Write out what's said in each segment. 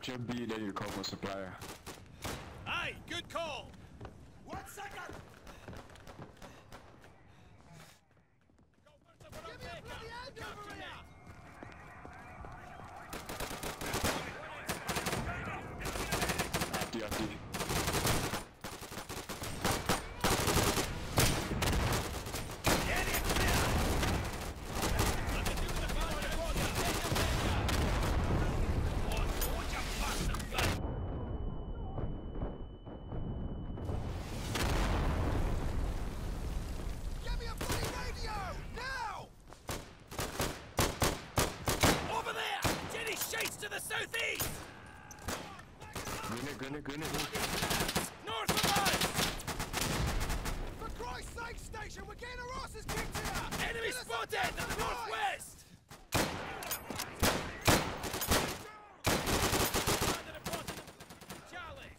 Capture B, then you call for supplier. Aye, good call. 1 second. Give me a bloody hand over here. After. To the southeast! Grenade. North of us! For Christ's sake, station, we're getting our asses kicked here! Enemy spotted to the northwest! Charlie!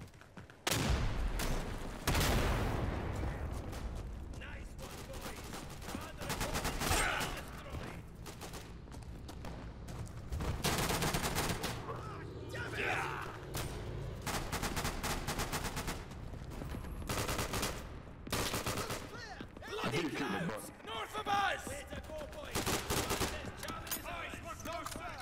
Nice one, boys! Bloody clouds! North of us! Where's the go, boys? Charlie is ours! No,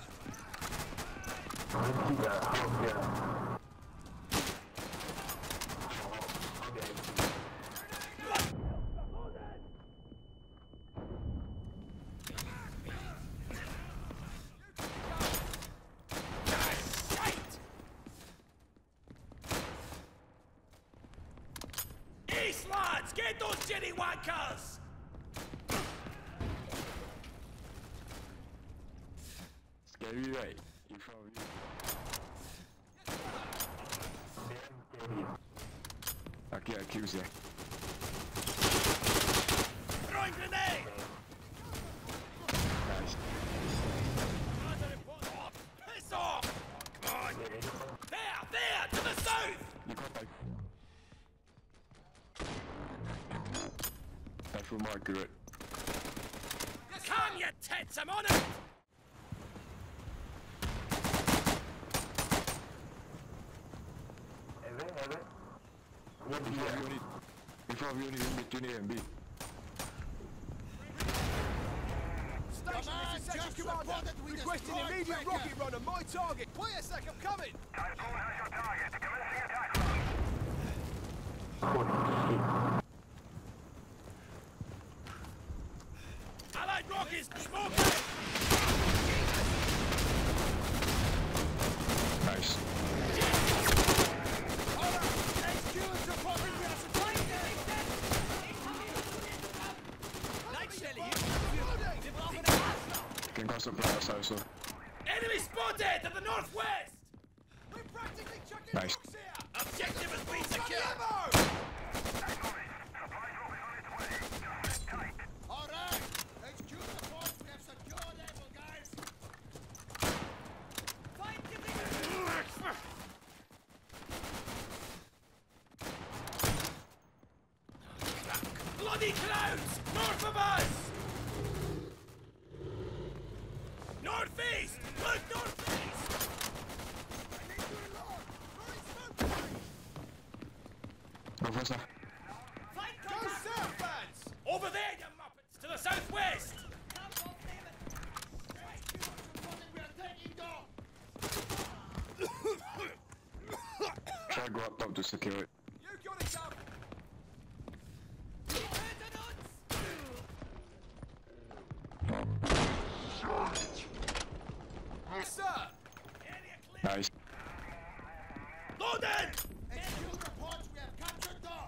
East, lads! Get those jenny wankers! Scary right in front of you. Okay, accuse ya. Throwing grenade! Nice. Piss off! Come on! There! To the south! You got that. That's from accurate. Come, you tits! I'm on it! Before we only in between A and B. Station, this is Section Commander. Requesting immediate rocket run on my target. Wait a sec, I'm coming. Typhoon has your target. Commencing attack. Allied rockets smoking! Nice. Can cause suppliers also. Enemy spotted to the northwest! We're practically chucking Nice. rocks here. Objective has been secured! All right, HQ support. We have secured able, guys. Bloody clouds! North of us! Northeast! Look, northeast! Professor. Go south, fans. Over there, you muppets! To the southwest! Try to go up top to secure it. You got it, Dub. Yes, sir. Nice. Loaded! HQ reports we have captured Dog.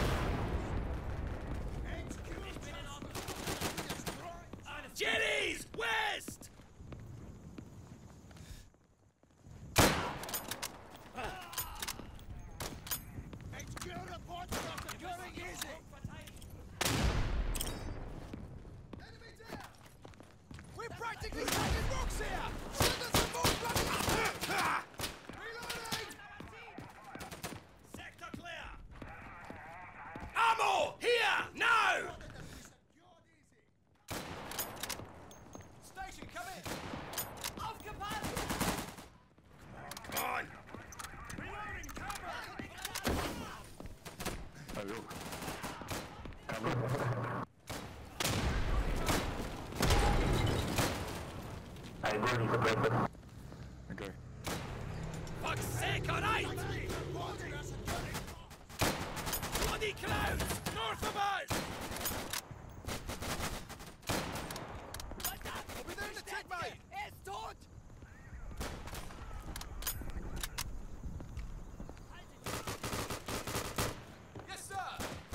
Jennies! West! HQ reports we are securing easy. Enemy down. We're practically taking rocks here. Send us some more bloody... look. Cover. I go in suppressor. Okay. Fuck's sake, alright! Bloody clouds! North of us! I'll be there in a tick, mate! It's tot! Yes, sir!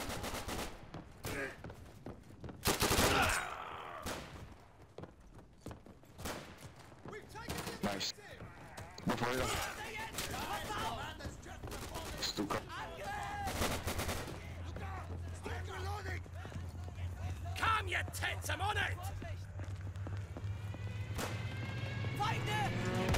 We've taken the Nice. initiative! Go for it. Stuka. Calm your tits, I'm on it! Feinde!